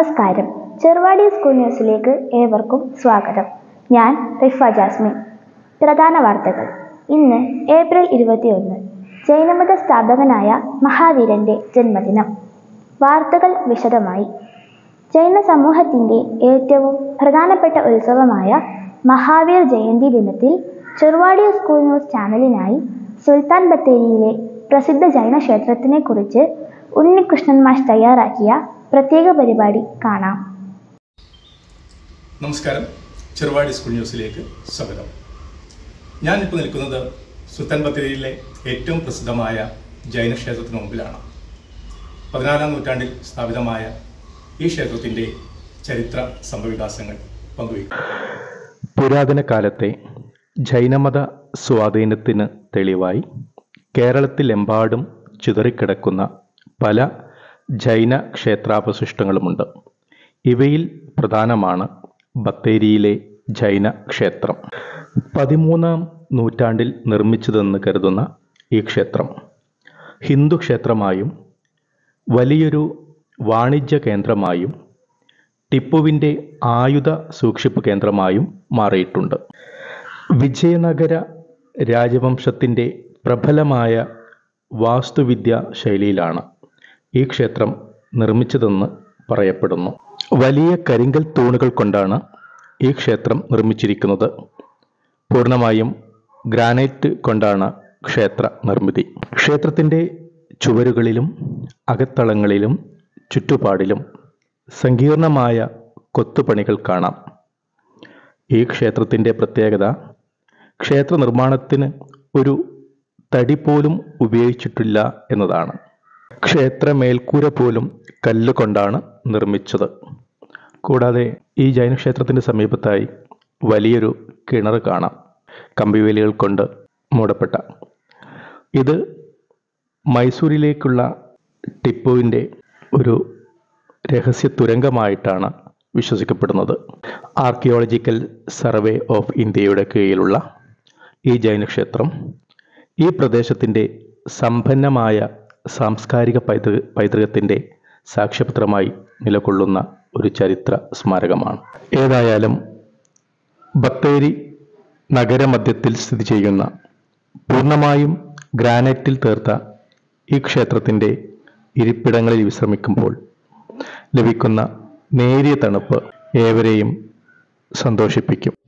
നമസ്കാരം. ചെറുവാടി സ്കൂൾ ന്യൂസിലേക്ക് ഏവർക്കും സ്വാഗതം. ഞാൻ റിഫ ജാസ്മിൻ. പ്രധാന വാർത്തകൾ. ഇന്ന് ഏപ്രിൽ 21, ജൈനമത സ്ഥാപകനായ മഹാവീരന്റെ ജന്മദിനം. വാർത്തകൾ വിശദമായി. ജൈന സമൂഹത്തിന്റെ ഏറ്റവും പ്രധാനപ്പെട്ട ഉത്സവമായ മഹാവീർ ജയന്തി ദിനത്തിൽ ചെറുവാടി സ്കൂൾ ന്യൂസ് ചാനലിനായി സുൽത്താൻ ബത്തേരിയിലെ പ്രസിദ്ധ ജൈന ക്ഷേത്രത്തിനെ കുറിച്ച് ഉണ്ണികൃഷ്ണൻ മാഷ് തയ്യാറാക്കിയ പ്രത്യേക പരിപാടി കാണാം. നമസ്കാരം. ചെറുവാടി സ്കൂൾ ന്യൂസിലേക്ക് സ്വാഗതം. ഞാനിപ്പോൾ നിൽക്കുന്നത് സുൽത്താൻ ബത്തേരിയിലെ ഏറ്റവും പ്രസിദ്ധമായ ജൈന ക്ഷേത്രത്തിന് മുമ്പിലാണ്. 14-ാം നൂറ്റാണ്ടിൽ സ്ഥാപിതമായ ഈ ക്ഷേത്രത്തിൻ്റെ ചരിത്ര സംഭവവികാസങ്ങൾ പങ്കുവയ്ക്കും. പുരാതന കാലത്തെ ജൈനമത സ്വാധീനത്തിന് തെളിവായി കേരളത്തിലെമ്പാടും ചിതറിക്കിടക്കുന്ന പല ജൈന ക്ഷേത്രാവശിഷ്ടങ്ങളുമുണ്ട്. ഇവയിൽ പ്രധാനമാണ് ബത്തേരിയിലെ ജൈന ക്ഷേത്രം. 13-ാം നൂറ്റാണ്ടിൽ നിർമ്മിച്ചതെന്ന് കരുതുന്ന ഈ ക്ഷേത്രം ഹിന്ദു ക്ഷേത്രമായും വലിയൊരു വാണിജ്യ കേന്ദ്രമായും ടിപ്പുവിൻ്റെ ആയുധ സൂക്ഷിപ്പ് കേന്ദ്രമായും മാറിയിട്ടുണ്ട്. വിജയനഗര രാജവംശത്തിൻ്റെ പ്രബലമായ വാസ്തുവിദ്യാ ശൈലിയിലാണ് ഈ ക്ഷേത്രം നിർമ്മിച്ചതെന്ന് പറയപ്പെടുന്നു. വലിയ കരിങ്കൽ തൂണുകൾ കൊണ്ടാണ് ഈ ക്ഷേത്രം നിർമ്മിച്ചിരിക്കുന്നത്. പൂർണ്ണമായും ഗ്രാനൈറ്റ് കൊണ്ടാണ് ക്ഷേത്ര നിർമ്മിതി. ക്ഷേത്രത്തിൻ്റെ ചുവരുകളിലും അകത്തളങ്ങളിലും ചുറ്റുപാടിലും സങ്കീർണമായ കൊത്തുപണികൾ കാണാം. ഈ ക്ഷേത്രത്തിൻ്റെ പ്രത്യേകത ക്ഷേത്ര നിർമ്മാണത്തിന് ഒരു തടി പോലും ഉപയോഗിച്ചിട്ടില്ല എന്നതാണ്. ക്ഷേത്ര മേൽക്കൂര പോലും കല്ലുകൊണ്ടാണ് നിർമ്മിച്ചത്. കൂടാതെ ഈ ജൈനക്ഷേത്രത്തിൻ്റെ സമീപത്തായി വലിയൊരു കിണർ കാണാം, കമ്പിവേലികൾ കൊണ്ട് മൂടപ്പെട്ട. ഇത് മൈസൂരിലേക്കുള്ള ടിപ്പുവിൻ്റെ ഒരു രഹസ്യ തുരങ്കമായിട്ടാണ് വിശ്വസിക്കപ്പെടുന്നത്. ആർക്കിയോളജിക്കൽ സർവേ ഓഫ് ഇന്ത്യയുടെ കീഴിലുള്ള ഈ ജൈനക്ഷേത്രം ഈ പ്രദേശത്തിൻ്റെ സമ്പന്നമായ സാംസ്കാരിക പൈതൃകത്തിൻ്റെ സാക്ഷ്യപത്രമായി നിലകൊള്ളുന്ന ഒരു ചരിത്ര സ്മാരകമാണ്. ഏതായാലും ബത്തേരി നഗരമധ്യത്തിൽ സ്ഥിതി ചെയ്യുന്ന പൂർണ്ണമായും ഗ്രാനൈറ്റിൽ തീർത്ത ഈ ക്ഷേത്രത്തിൻ്റെ ഇരിപ്പിടങ്ങളിൽ വിശ്രമിക്കുമ്പോൾ ലഭിക്കുന്ന നേരിയ തണുപ്പ് ഏവരെയും സന്തോഷിപ്പിക്കും.